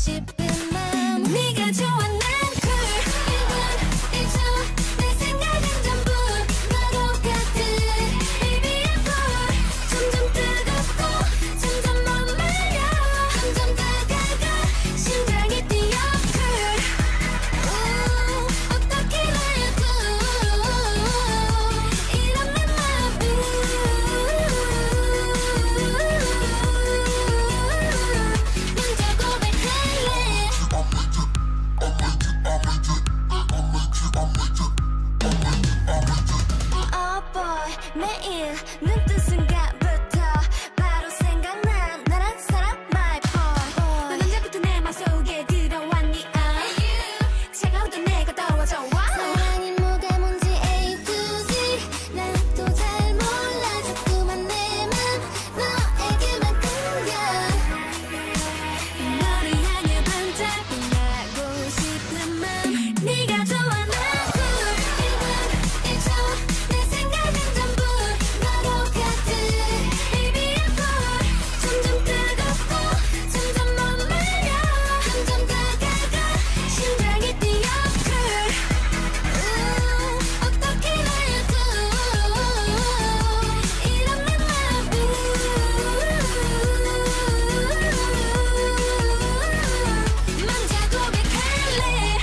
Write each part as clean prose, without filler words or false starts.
싶은 맘 네가 좋아 난 cool 1분 1초 내 생각은 전부 너로 가득 Baby I'm cool 점점 뜨겁고 점점 머물러 점점 다가가 심장이 뛰어 cool 어떻게 해도 이런 내 맘 먼저 고백할래 Oh boy 매일 눈 뜬 순간부터 바로 생각나 나란 사람 my boy 넌 언제부터 내 맘속에 들어왔니 차가우던 내가 더워져 사랑이 뭐가 뭔지 A to Z 난 또 잘 몰라 자꾸만 내 맘 너에게만 끌려 너를 향해 반짝빛나고 싶은 맘 네가 좋아 난 cool 1분 1초 내 생각은 전부 너로 가득 Baby I'm cool 점점 뜨겁고 점점 머물러 점점 다가가 심장이 뛰어 cool 어떻게 해도 이런 내 맘 먼저 고백할래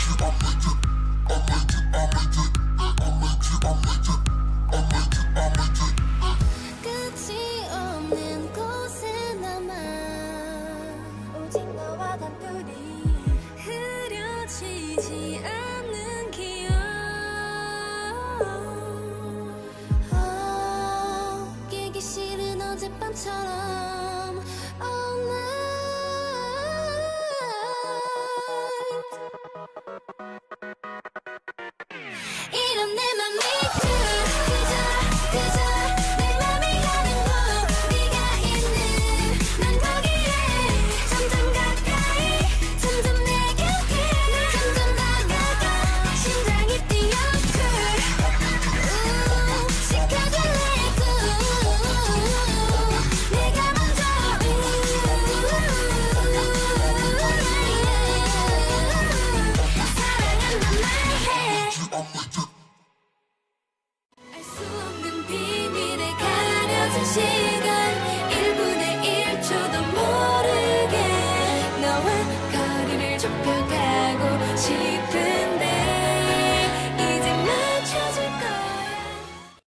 끝이 없는 곳에 남아 오직 너와 단둘이 흐려지지 않는 기억 깨기 싫은 어젯밤처럼 all night 이런 내 맘이 그저 내 맘이 가는 곳 네가 있는 난 거기에 점점 가까이 점점 내 곁에 점점 다가가 심장이 뛰어 cool 시켜줄래 내가 먼저 사랑한단 말해 알 수 없는 비밀에 가려진 시간